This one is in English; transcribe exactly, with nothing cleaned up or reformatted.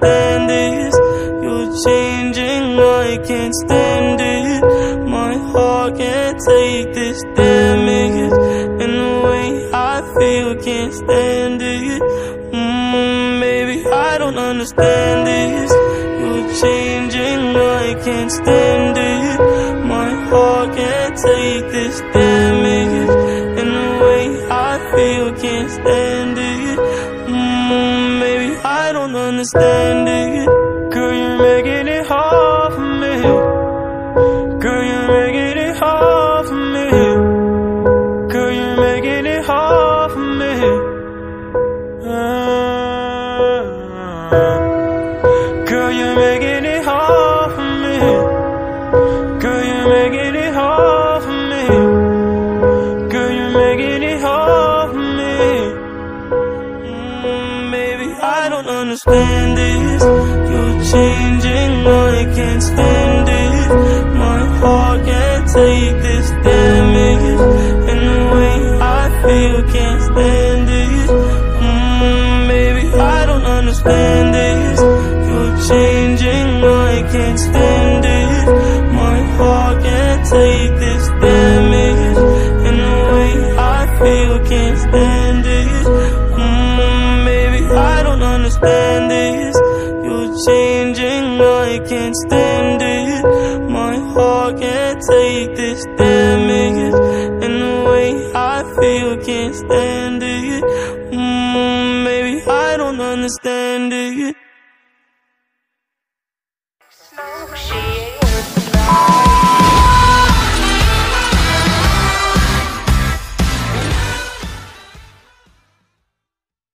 understand this. You're changing, I can't stand it. My heart can't take this damage, and the way I feel, can't stand it. Mm, maybe I don't understand this. You're changing, I can't stand it. My heart can't take this damage, and the way I feel, can't stand it. Mm, maybe I don't understand it. Girl, you're making it hard for me. Girl, you're making it hard for me. Girl, you're making it hard for me. uh, Girl, you're making it hard for me. Girl, you're making it hard for me. Girl, you're making it hard for me. mm, Maybe I don't understand this. You're changing, I can't stand it. My heart can't take this damage, and the way I feel, can't stand it. mm, Maybe I don't understand this. You're changing, I can't stand it. My heart can't take this damage, and the way I feel, can't stand it. mm, Maybe I don't understand this. You're changing, I can't stand it. My heart can't take this damage, and the way I feel, can't stand it. mm, Maybe I don't understand it.